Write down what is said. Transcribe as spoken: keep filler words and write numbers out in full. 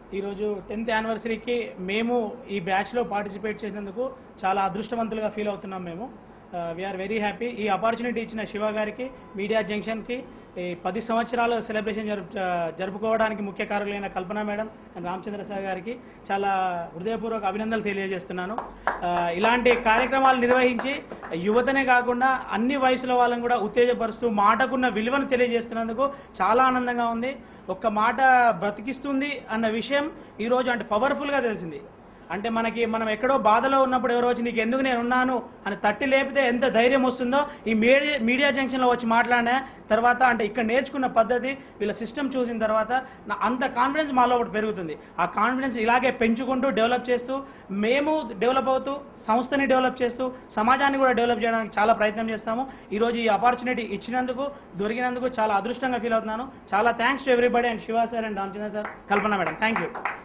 ఈరోజు టెన్త్ యానివర్సరీకి మేము ఈ బ్యాచ్లో పార్టిసిపేట్ చేసినందుకు చాలా అదృష్టవంతులుగా ఫీల్ అవుతున్నాం. మేము వీఆర్ వెరీ హ్యాపీ. ఈ ఆపర్చునిటీ ఇచ్చిన శివ గారికి, మీడియా జంక్షన్కి ఈ పది సంవత్సరాలు సెలబ్రేషన్ జరుపు జరుపుకోవడానికి ముఖ్య కారకులైన Kalpana madam and Ramachandra sir గారికి చాలా హృదయపూర్వక అభినందనలు తెలియజేస్తున్నాను. ఇలాంటి కార్యక్రమాలు నిర్వహించి యువతనే కాకుండా అన్ని వయసుల వాళ్ళని కూడా ఉత్తేజపరుస్తూ మాటకున్న విలువను తెలియజేస్తున్నందుకు చాలా ఆనందంగా ఉంది. ఒక్క మాట బ్రతికిస్తుంది అన్న విషయం ఈరోజు అంటే పవర్ఫుల్గా తెలిసింది. అంటే మనకి మనం ఎక్కడో బాధలో ఉన్నప్పుడు ఎవరో వచ్చి నీకు ఎందుకు నేను ఉన్నాను అని తట్టి లేపితే ఎంత ధైర్యం వస్తుందో ఈ మీడియా మీడియా జంక్షన్లో వచ్చి మాట్లాడిన తర్వాత అంటే ఇక్కడ నేర్చుకున్న పద్ధతి వీళ్ళ సిస్టమ్ చూసిన తర్వాత నా అంత కాన్ఫిడెన్స్ మాలో ఒకటి పెరుగుతుంది. ఆ కాన్ఫిడెన్స్ ఇలాగే పెంచుకుంటూ డెవలప్ చేస్తూ మేము డెవలప్ అవుతూ సంస్థని డెవలప్ చేస్తూ సమాజాన్ని కూడా డెవలప్ చేయడానికి చాలా ప్రయత్నం చేస్తాము. ఈరోజు ఈ ఆపర్చునిటీ ఇచ్చినందుకు దొరికినందుకు చాలా అదృష్టంగా ఫీల్ అవుతున్నాను. చాలా thanks to everybody and Shiva sir and Ramachandra sir, Kalpana madam. Thank you.